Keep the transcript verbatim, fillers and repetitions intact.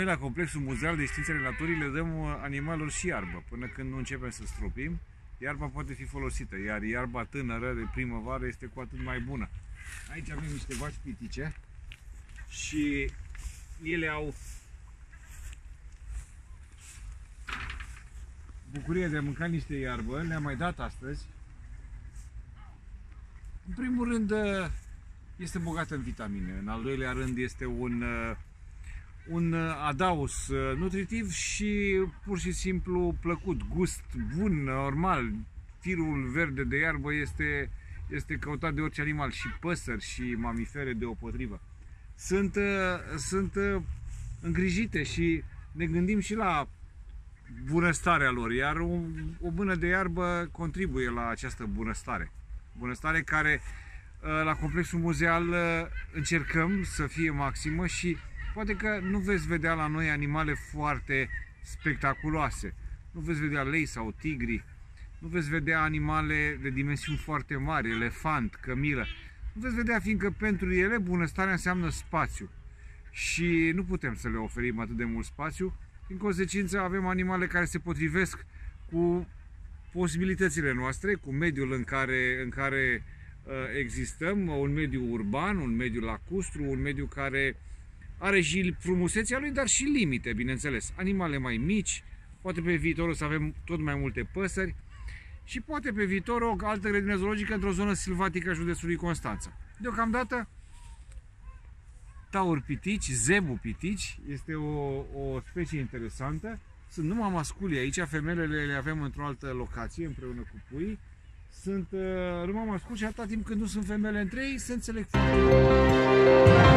la Complexul Muzeal de Științe ale Naturii le dăm animalelor și iarbă. Până când nu începem să stropim, iarba poate fi folosită, iar iarba tânără de primăvară este cu atât mai bună. Aici avem niște vaci pitice și ele au bucuria de a mânca niște iarbă, le-am mai dat astăzi. În primul rând este bogată în vitamine, în al doilea rând este un, un adaos nutritiv și pur și simplu plăcut, gust bun, normal. Firul verde de iarbă este, este căutat de orice animal, și păsări și mamifere deopotrivă. Sunt, sunt îngrijite și ne gândim și la bunăstarea lor, iar o, o mână de iarbă contribuie la această bunăstare. Bunăstare care la Complexul Muzeal încercăm să fie maximă și poate că nu veți vedea la noi animale foarte spectaculoase. Nu veți vedea lei sau tigri, nu veți vedea animale de dimensiuni foarte mari, elefant, cămilă. Nu veți vedea, fiindcă pentru ele bunăstarea înseamnă spațiu și nu putem să le oferim atât de mult spațiu. În consecință avem animale care se potrivesc cu posibilitățile noastre, cu mediul în care, în care uh, existăm, un mediu urban, un mediu lacustru, un mediu care are și frumusețea lui, dar și limite, bineînțeles. Animale mai mici, poate pe viitor o să avem tot mai multe păsări și poate pe viitor o altă grădină zoologică într-o zonă silvatică a județului Constanța. Deocamdată, tauri pitici, zebu pitici, este o, o specie interesantă. Sunt numai masculii aici, femelele le avem într-o altă locație împreună cu puii. Sunt uh, numai masculi și atâta timp când nu sunt femele între ei, se înțeleg foarte bine.